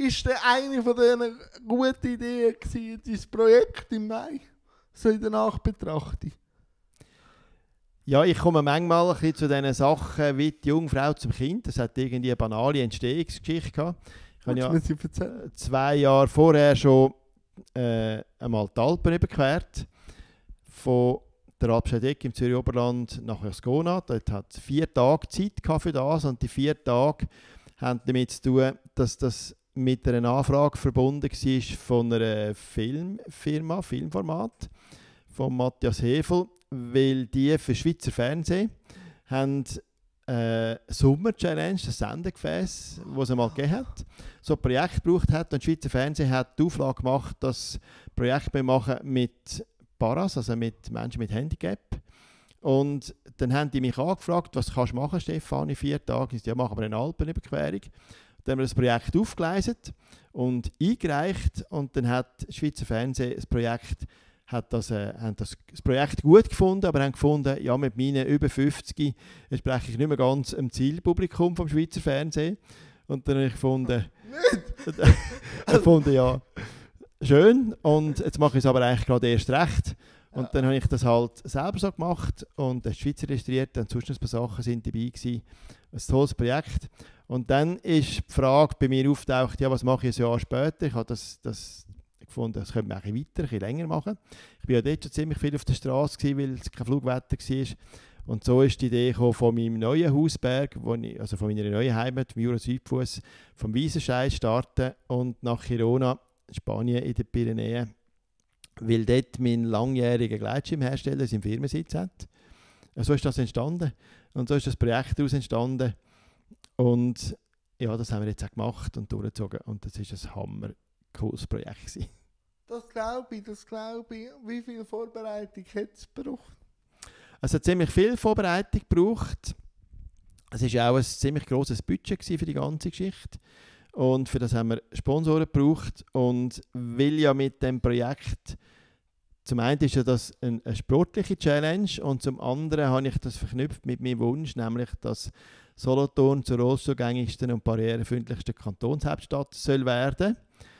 ist denn eine von diesen guten Ideen gewesen, dein Projekt im Mai? So in der Nachbetrachtung. Ja, ich komme manchmal ein bisschen zu diesen Sachen wie die Jungfrau zum Kind. Das hat irgendwie eine banale Entstehungsgeschichte gehabt. Ich habe ja 2 Jahre vorher schon einmal die Alpen überquert. Von der Alpscheidegg im Zürich Oberland nach Ascona. Dort hat es 4 Tage Zeit für das. Und die 4 Tage haben damit zu tun, dass das mit einer Anfrage verbunden war von einer Filmfirma, Filmformat, von Matthias Hevel, weil die für Schweizer Fernsehen haben Sommer-Challenge, das Sendegefäß, das es einmal gegeben hat, so ein Projekt gebraucht hat. Und das Schweizer Fernsehen hat die Auflage gemacht, dass Projekte machen mit Paras, also mit Menschen mit Handicap. Und dann haben die mich angefragt, was kannst du machen, Stefan, in 4 Tagen? Ich sagte, ja, machen wir eine Alpenüberquerung. Dann haben wir das Projekt aufgeleistet und eingereicht. Und dann hat das Schweizer Fernsehen haben das Projekt gut gefunden, aber haben gefunden, ja, mit meinen über 50 entspreche ich nicht mehr ganz dem Zielpublikum vom Schweizer Fernsehen. Und dann habe ich gefunden, ja, schön. Und jetzt mache ich es aber eigentlich gerade erst recht. Und dann habe ich das halt selber so gemacht und das Schweizer registriert und sonst ein paar Sachen sind dabei gewesen. Ein tolles Projekt. Und dann ist die Frage bei mir aufgetaucht, ja, was mache ich ein Jahr später? Ich habe das gefunden, das könnte man ein bisschen länger machen. Ich war ja dort schon ziemlich viel auf der Straße gewesen, weil es kein Flugwetter war. Und so ist die Idee von meinem neuen Hausberg, also von meiner neuen Heimat, vom Jura-Südfuss, vom Wiesenscheid starten und nach Girona, Spanien in den Pyrenäen, weil dort mein langjähriger Gleitschirmhersteller seinen Firmensitz hat. So ist das entstanden. Und so ist das Projekt daraus entstanden. Und ja, das haben wir jetzt auch gemacht und durchgezogen. Und das ist ein hammer-cooles Projekt gewesen. Das glaube ich. Wie viel Vorbereitung hat es gebraucht? Es hat ziemlich viel Vorbereitung gebraucht. Es war auch ein ziemlich grosses Budget für die ganze Geschichte. Und für das haben wir Sponsoren gebraucht. Und weil ja mit dem Projekt, zum einen ist ja das eine sportliche Challenge und zum anderen habe ich das verknüpft mit meinem Wunsch, nämlich dass Solothurn zur rollstuhlgängigsten und barrierefreundlichsten Kantonshauptstadt soll werden.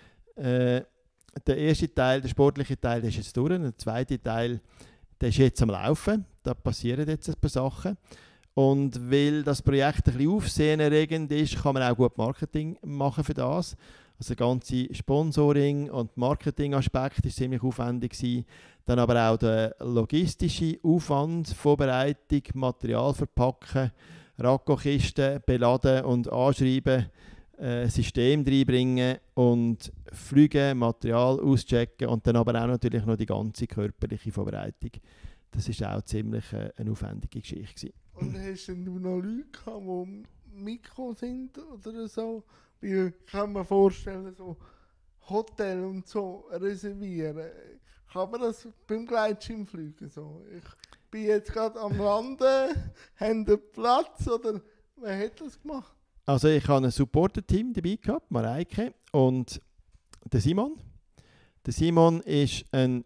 Der erste Teil, der sportliche Teil, der ist jetzt durch. Der zweite Teil, der ist jetzt am Laufen. Da passieren jetzt ein paar Sachen. Und weil das Projekt ein bisschen aufsehenerregend ist, kann man auch gut Marketing machen für das. Also der ganze Sponsoring- und Marketingaspekt war ziemlich aufwendig gewesen. Dann aber auch der logistische Aufwand, Vorbereitung, Material verpacken, Rakkokisten beladen und anschreiben, System reinbringen und fliegen, Material auschecken und dann aber auch natürlich noch die ganze körperliche Vorbereitung. Das war auch ziemlich eine aufwendige Geschichte gewesen. Und hast du noch Leute gehabt, die Mikro sind oder so? Wie kann man vorstellen, so Hotel und so reservieren? Kann man das beim Gleitschirmfliegen so? Ich bin jetzt gerade am Landen, haben den Platz oder wer hat das gemacht? Also ich habe ein Supporter-Team dabei gehabt, Mareike und der Simon. Der Simon ist ein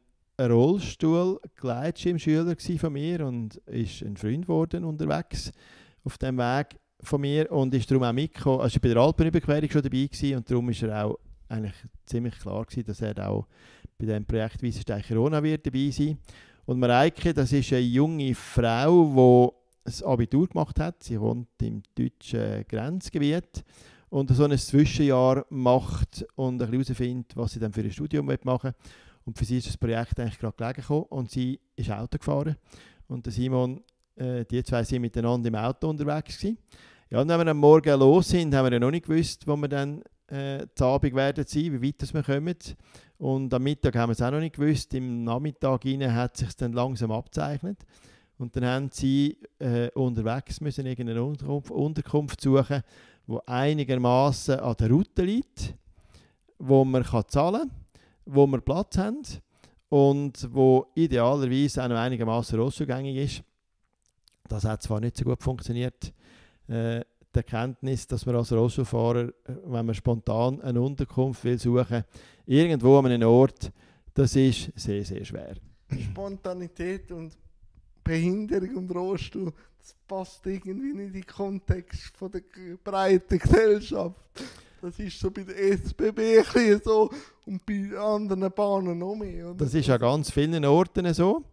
Rollstuhl-Gleitschirmschüler von mir und ist ein Freund geworden unterwegs auf dem Weg von mir und ist darum auch mitgekommen. Also ich war bei der Alpenüberquerung schon dabei gewesen, und darum ist er auch eigentlich ziemlich klar gewesen, dass er auch bei diesem Projekt Wiesenstein Girona wird dabei sein. Und Mareike, das ist eine junge Frau, die ein Abitur gemacht hat. Sie wohnt im deutschen Grenzgebiet und so ein Zwischenjahr macht und ein bisschen herausfindet, was sie dann für ein Studium machen will. Und für sie ist das Projekt eigentlich gerade gelegen gekommen und sie ist Auto gefahren. Und der Simon, die zwei sind miteinander im Auto unterwegs gewesen. Ja, und wenn wir am Morgen los sind, haben wir ja noch nicht gewusst, wo wir dann zu Abend werden sein, wie weit wir kommen. Und am Mittag haben wir es auch noch nicht gewusst. Im Nachmittag hat es sich dann langsam abzeichnet. Und dann haben sie unterwegs müssen irgendeine Unterkunft suchen, die einigermaßen an der Route liegt, wo man zahlen kann, wo wir Platz haben und wo idealerweise auch noch einigermaßen rollstuhlgängig ist. Das hat zwar nicht so gut funktioniert, die Erkenntnis, dass man als Rollstuhlfahrer, wenn man spontan eine Unterkunft will suchen, irgendwo an einem Ort, das ist sehr, sehr schwer. Spontanität und Behinderung und Rollstuhl, das passt irgendwie nicht in den Kontext von der breiten Gesellschaft. Das ist so bei der SBB ein bisschen so und bei anderen Bahnen noch mehr. Oder? Das ist an ganz vielen Orten so.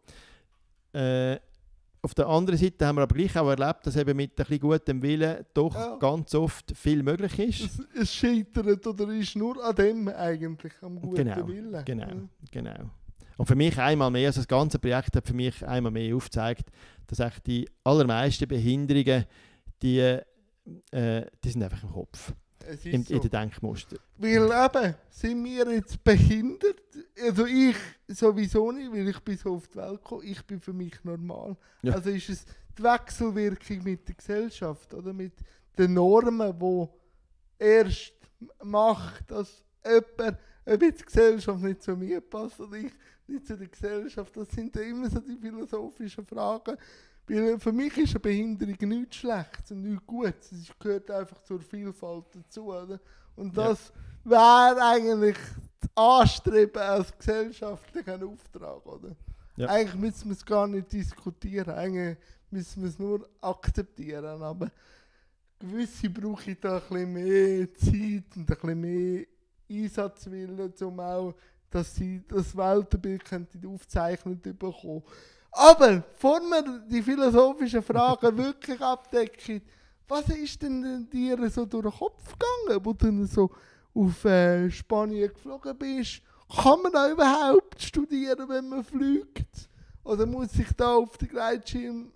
Auf der anderen Seite haben wir aber gleich auch erlebt, dass eben mit ein bisschen gutem Willen doch ganz oft viel möglich ist. Es scheitert oder ist nur an dem eigentlich, am guten Willen. Genau. Und für mich einmal mehr, also das ganze Projekt hat für mich einmal mehr aufgezeigt, dass echt die allermeisten Behinderungen, die sind einfach im Kopf. In den Denkmuster. Weil eben, sind wir jetzt behindert? Also ich sowieso nicht, weil ich bin so auf die Welt gekommen, ich bin für mich normal. Ja. Also ist es die Wechselwirkung mit der Gesellschaft oder mit den Normen, die erst macht, dass jemand, ob jetzt die Gesellschaft nicht zu mir passt oder ich nicht zu der Gesellschaft, das sind ja immer so die philosophischen Fragen. Weil für mich ist eine Behinderung nichts Schlechtes und nichts Gutes. Es gehört einfach zur Vielfalt dazu. Oder? Und das wäre eigentlich das Anstreben als gesellschaftlicher Auftrag. Oder? Ja. Eigentlich müssen wir es gar nicht diskutieren. Eigentlich müssen wir es nur akzeptieren. Aber gewisse brauche ich da ein bisschen mehr Zeit und ein bisschen mehr Einsatzwillen, um auch, dass sie das Weltbild aufzeichnet bekommen. Aber, bevor wir die philosophischen Fragen wirklich abdecken, was ist denn dir so durch den Kopf gegangen, wo du so auf Spanien geflogen bist? Kann man da überhaupt studieren, wenn man fliegt? Oder muss ich da auf den Gleitschirm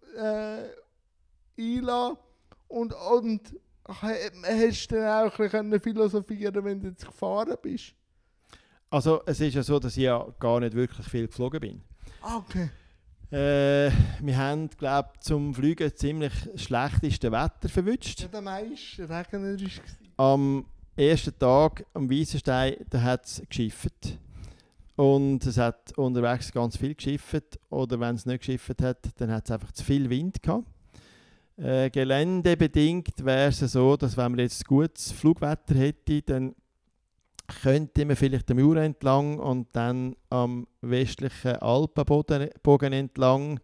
einlassen? Und hast du dann auch ein bisschen philosophieren, wenn du jetzt gefahren bist? Also, es ist ja so, dass ich ja gar nicht wirklich viel geflogen bin. Okay. Wir haben, glaube ich, zum Fliegen ziemlich schlechteste Wetter verwünscht. Ja, der meiste regnerisch. Am ersten Tag am Weissenstein, da hat es geschifft. Und es hat unterwegs ganz viel geschifft. Oder wenn es nicht geschifft hat, dann hat es einfach zu viel Wind gehabt. Geländebedingt wäre es so, dass wenn man jetzt gutes Flugwetter hätte, dann könnte man vielleicht am Jura entlang und dann am westlichen Alpenbogen entlang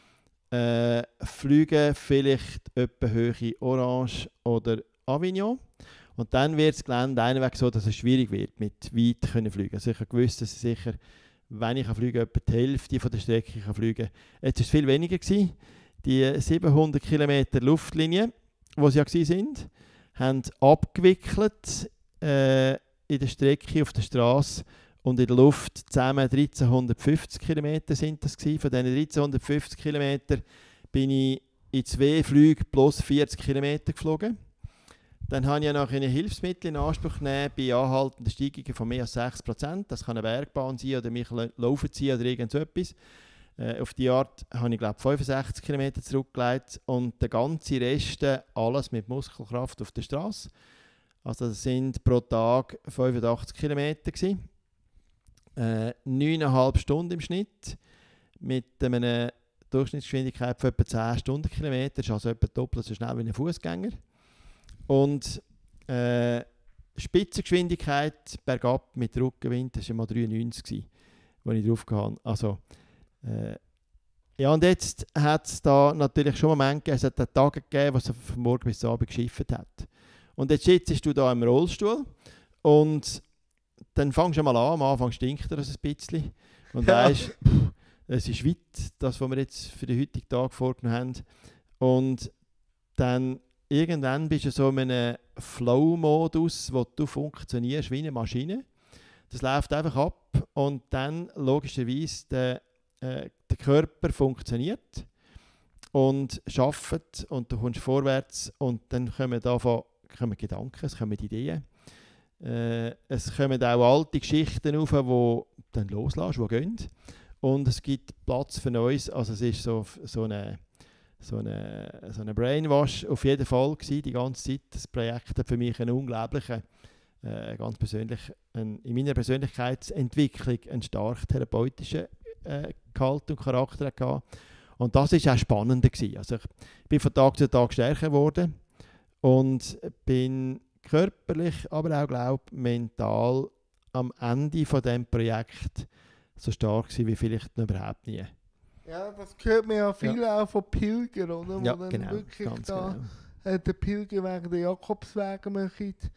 fliegen, vielleicht etwa Höhe Orange oder Avignon. Und dann wird das Gelände einweg so, dass es schwierig wird, mit weit können fliegen. Also ich habe gewusst, dass ich sicher, wenn ich fliege, etwa die Hälfte von der Strecke kann fliegen. Jetzt war es viel weniger gewesen. Die 700 Kilometer Luftlinie, die sie ja waren, haben abgewickelt in der Strecke auf der Straße und in der Luft zusammen 1350 Kilometer sind das gewesen. Von diesen 1350 Kilometern bin ich in 2 Flügen plus 40 Kilometer geflogen. Dann habe ich ja noch eine Hilfsmittel in Anspruch genommen bei anhaltenden Steigungen von mehr als 6%. Das kann eine Bergbahn sein oder mich laufen ziehen oder irgend so etwas. Auf die Art habe ich, glaube 65 Kilometer zurückgelegt und der ganze Rest alles mit Muskelkraft auf der Straße. Also das sind pro Tag 85 Kilometer gewesen. 9,5 Stunden im Schnitt mit einer Durchschnittsgeschwindigkeit von etwa 10 Stundenkilometer. Das ist also etwa doppelt so schnell wie ein Fußgänger. Und Spitzengeschwindigkeit bergab mit Rückenwind, das war mal 93 gewesen, wo ich drauf kam. Also, ja, und jetzt hat es da natürlich schon Momente gegeben, es hat Tage gegeben, wo es von morgen bis Abend geschifft hat. Und jetzt sitzt du da im Rollstuhl und dann fängst du mal an, am Anfang stinkt das ein bisschen und weisst, es ist weit, das, was wir jetzt für den heutigen Tag vorgenommen haben. Und dann irgendwann bist du so in einem Flow-Modus, wo du funktionierst wie eine Maschine. Das läuft einfach ab und dann logischerweise der Körper funktioniert und arbeitet und du kommst vorwärts und dann kommen Gedanken, es kommen Ideen. Es kommen auch alte Geschichten auf, die dann loslässt, die gehen. Und es gibt Platz für Neues. Also es ist so eine Brainwash auf jeden Fall gewesen, die ganze Zeit. Das Projekt hat für mich einen unglaublichen, ganz persönlich, in meiner Persönlichkeitsentwicklung einen stark therapeutischen Gehalt und Charakter gehabt. Und das war auch spannender gewesen. Also ich bin von Tag zu Tag stärker geworden und bin körperlich, aber auch, glaube ich, mental am Ende von diesem Projekt so stark gewesen wie vielleicht noch überhaupt nie. Ja, das hört man ja viel auch von Pilgern, oder? Ja, wo dann genau, wirklich da den Pilgerweg, den Jakobsweg machen.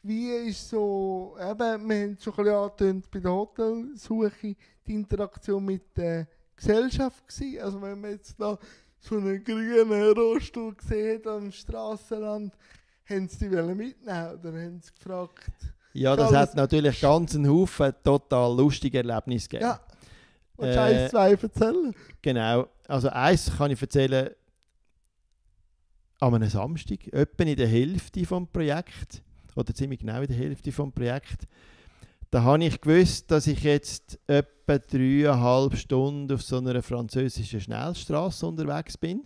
wie ist so, eben, wir haben es schon ein bisschen angetönt bei der Hotelsuche, die Interaktion mit der Gesellschaft gewesen. Also wenn man jetzt da so einen grünen Rollstuhl gesehen hat am Strassenrand, haben sie die mitnehmen oder haben sie gefragt? Ja, das hat natürlich ganz einen Haufen total lustige Erlebnisse gegeben. Ja, willst du 1, 2 erzählen? Genau, also eins kann ich erzählen, an einem Samstag, etwa in der Hälfte des Projekts, oder ziemlich genau in der Hälfte des Projekts, da habe ich gewusst, dass ich jetzt etwa 3,5 Stunden auf so einer französischen Schnellstrasse unterwegs bin.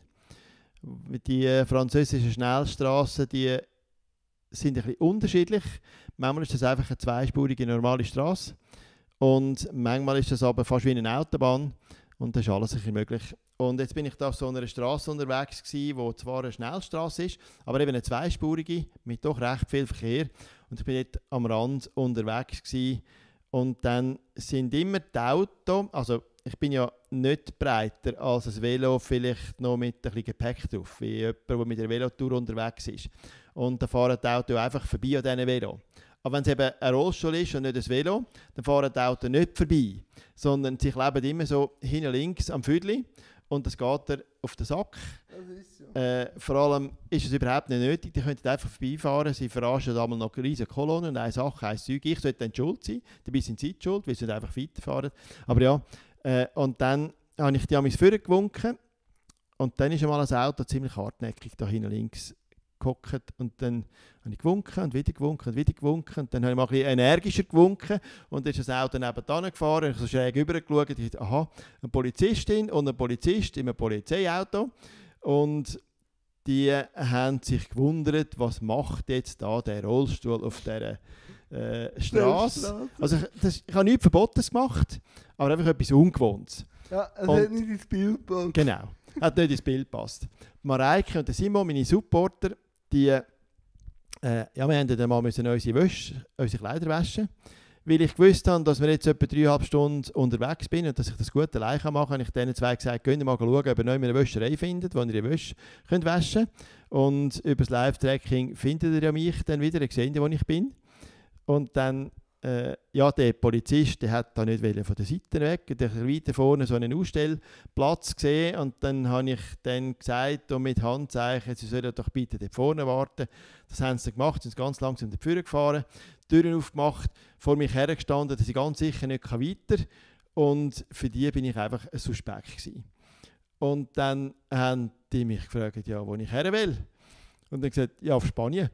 Die französischen Schnellstrassen, die sind ein bisschen unterschiedlich. Manchmal ist das einfach eine zweispurige normale Straße und manchmal ist das aber fast wie eine Autobahn und das ist alles ein bisschen möglich. Und jetzt bin ich da auf so einer Straße unterwegs gewesen, wo zwar eine Schnellstraße ist, aber eben eine zweispurige mit doch recht viel Verkehr. Und ich bin dort am Rand unterwegs gewesen. Und dann sind immer die Autos, also ich bin ja nicht breiter als ein Velo, vielleicht noch mit ein bisschen Gepäck drauf, wie jemand, der mit einer Velotour unterwegs ist. Und dann fahren die Autos einfach vorbei an diesen Velo. Aber wenn es eben ein Rollstuhl ist und nicht ein Velo, dann fahren die Autos nicht vorbei, sondern sie kleben immer so hinten links am Viertel und das geht er auf den Sack. Das ist so. Vor allem ist es überhaupt nicht nötig, die könnten einfach vorbeifahren, sie verarschen einmal noch eine riesige Kolonne und eine Sache, ein Zeug. Ich sollte dann schuld sein, dabei sind sie schuld, weil sie nicht einfach weiterfahren. Aber ja, und dann habe ich die an mich vorgewunken und dann ist einmal ein Auto ziemlich hartnäckig da hinten links gehockt und dann habe ich gewunken und wieder gewunken und wieder gewunken und dann habe ich mal ein bisschen energischer gewunken und dann ist das Auto nebenan gefahren und ich habe so schräg rübergeschaut und ich dachte, aha, eine Polizistin und ein Polizist in einem Polizeiauto und die haben sich gewundert, was macht jetzt da der Rollstuhl auf dieser Straße. Also ich habe nichts Verbotenes gemacht, aber einfach etwas Ungewohntes. Ja, es hat nicht ins Bild gepasst. Genau, hat nicht ins Bild gepasst. Mareike und Simon, meine Supporter, die, ja, wir haben dann mal unsere Kleider waschen, weil ich gewusst habe, dass wir jetzt etwa 3,5 Stunden unterwegs sind und dass ich das gut allein machen kann, habe ich denen zwei gesagt, könnt ihr mal schauen, ob ihr noch eine Wäscherei findet, wo ihr die Wäsche könnt waschen könnt. Und über das Live-Tracking findet ihr ja mich dann wieder, ihr seht, wo ich bin. Und dann, ja, der Polizist, der hat da nicht von der Seite weg, der hat weiter vorne so einen Ausstellplatz gesehen und dann habe ich dann gesagt und mit Handzeichen, sie sollen doch bitte dort vorne warten. Das haben sie gemacht, sind ganz langsam dort vorne gefahren, Türen aufgemacht, vor mich hergestanden, dass ich ganz sicher nicht weiter und für die bin ich einfach ein Suspekt gewesen. Und dann haben die mich gefragt, ja, wo ich her will. Und dann gesagt, ja, auf Spanien.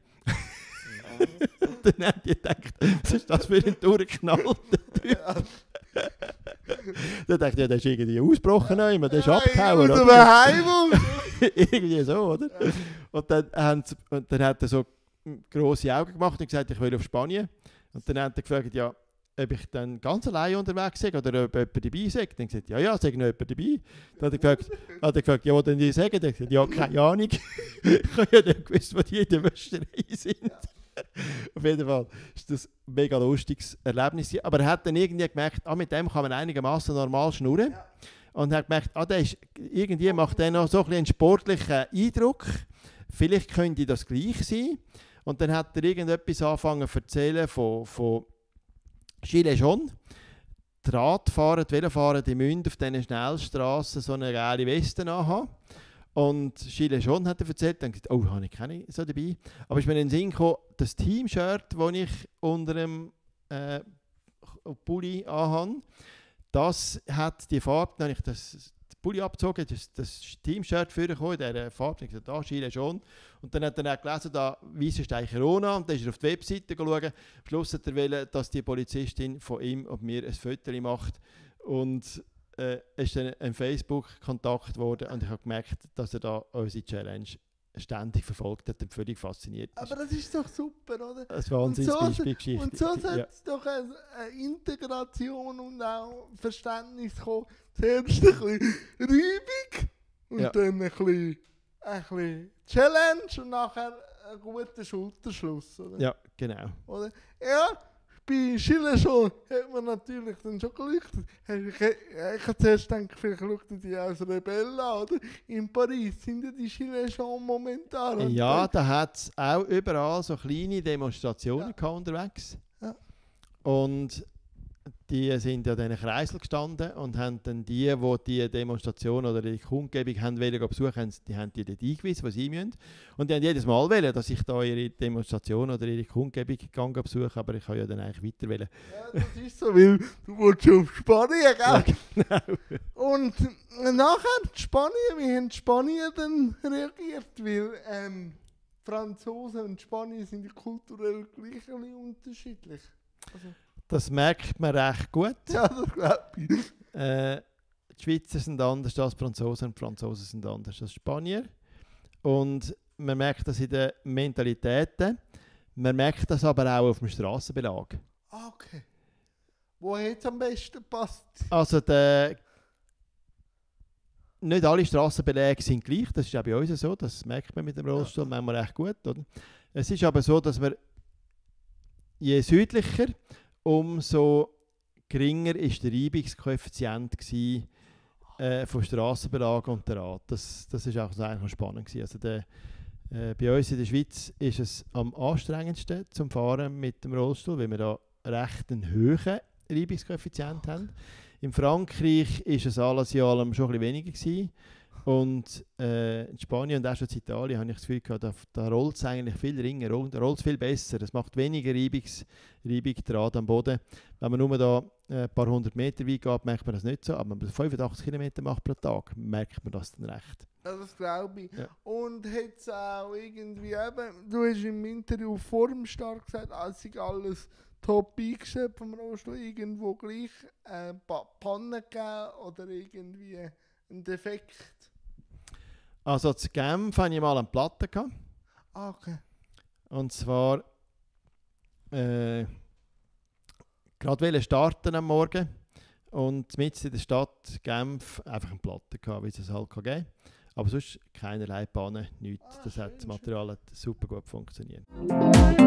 Und dann haben die gedacht, was ist das für ein durchgeknallter Typ? Dann dachte ich, ja, der ist irgendwie ausgebrochen, der ist abgehauen. Irgendwie so, oder? Und dann hat er so grosse Augen gemacht und gesagt, ich will auf Spanien. Und dann hat er gefragt, ja, ob ich dann ganz allein unterwegs sei oder ob jemand dabei sei. Dann gesagt, ja, sei noch jemand dabei. Dann hat er gefragt, ja, was denn die sagen? Dann gesagt, ja, keine Ahnung. Ich habe ja nicht gewusst, wo die in der Wäscherei sind. Auf jeden Fall ist das ein mega lustiges Erlebnis. Aber er hat dann irgendwie gemerkt, mit dem kann man einigermaßen normal schnurren. Ja. Und er hat gemerkt, der ist, irgendwie macht er noch so ein einen sportlichen Eindruck. Vielleicht könnte das gleich sein. Und dann hat er irgendetwas angefangen zu erzählen von Gilets jaunes. Die Radfahrer, die Velofahrer, die müssen auf diesen Schnellstrassen so eine geile Weste anhaben. Und Gilets jaunes hat er erzählt, dann gesagt, oh, habe ich keine so dabei. Aber ist mir in den Sinn gekommen, das Team-Shirt, das ich unter dem Pulli anhabe, das hat die Farbe, dann habe ich das Pulli abgezogen, das Team-Shirt vorgekommen, in dieser Farbe, ich gesagt, da, Gilets jaunes. Und dann hat er gelesen, da weiss ist eigentlich Corona, und dann ist er auf die Webseite geschaut. Am Schluss hat er wollen, dass die Polizistin von ihm und mir ein Foto macht. Und ist dann ein Facebook-Kontakt geworden und ich habe gemerkt, dass er da unsere Challenge ständig verfolgt hat und völlig fasziniert ist. Aber das ist doch super, oder? Ein Wahnsinns-Beispielgeschichte. Und so sollte es doch eine Integration und auch Verständnis kommen. Zuerst ein bisschen Reibung und dann ein bisschen Challenge und nachher einen guten Schulterschluss, oder? Ja, genau. Oder? Ja, bei Skileshow hat man natürlich dann schon geleuchtet. Ich habe zuerst gedacht, vielleicht leuchten die als Rebellen an, oder? In Paris sind ja die Skileshow momentan. Ja, da hat es auch überall so kleine Demonstrationen gehabt unterwegs. Ja. Und die sind ja in diesen Kreisel gestanden und haben dann die Demonstration oder die Kundgebung haben besuchen, die haben die dort eingewiesen, was sie müssen. Und die haben jedes Mal wollen, dass ich da ihre Demonstration oder ihre Kundgebung besuche, aber ich kann ja dann eigentlich weiter wollen. Ja, das ist so, weil du willst auf Spanien, gell? Ja, genau. Und nachher Spanien, wie haben die Spanier dann reagiert? Weil Franzosen und Spanier sind ja kulturell gleich ein bisschen unterschiedlich. Also, Das merkt man recht gut. ja, das glaube ich. Die Schweizer sind anders als die Franzosen und die Franzosen sind anders als die Spanier. Und man merkt das in den Mentalitäten. Man merkt das aber auch auf dem Strassenbelag. Ah, okay. Wo hat es am besten passt? Also nicht alle Strassenbeläge sind gleich, das ist auch bei uns so, das merkt man mit dem Rollstuhl manchmal recht gut. Oder? Es ist aber so, dass wir je südlicher, umso geringer ist der Reibungskoeffizient von Strassenbelag und der Rad. Das ist auch eigentlich noch spannend gewesen. Also bei uns in der Schweiz ist es am anstrengendsten zum Fahren mit dem Rollstuhl, weil wir da recht einen hohen Reibungskoeffizient haben. In Frankreich ist es alles in allem schon ein bisschen weniger gewesen. Und in Spanien und auch schon in Italien habe ich das Gefühl gehabt, da rollt es eigentlich viel ringer, da rollt es viel besser. Es macht weniger Reibung Draht am Boden. Wenn man nur da ein paar hundert Meter weit geht, merkt man das nicht so. Aber wenn man 85 Kilometer macht pro Tag, merkt man das dann recht. Ja, das glaube ich. Ja. Und hat es auch irgendwie eben, du hast im Interview vor dem Start gesagt, als ich alles top eingestellt vom Rollstuhl, irgendwo gleich Pannen gegeben oder irgendwie ein Defekt. Also zu Genf hatte ich mal eine Platte gehabt. Ah, okay. Und zwar gerade wollte starten am Morgen und mitten in der Stadt Genf einfach eine Platte gehabt, wie es halt geben kann. Aber sonst keinerlei Pannen, nichts. Das hat das Material hat super gut funktioniert.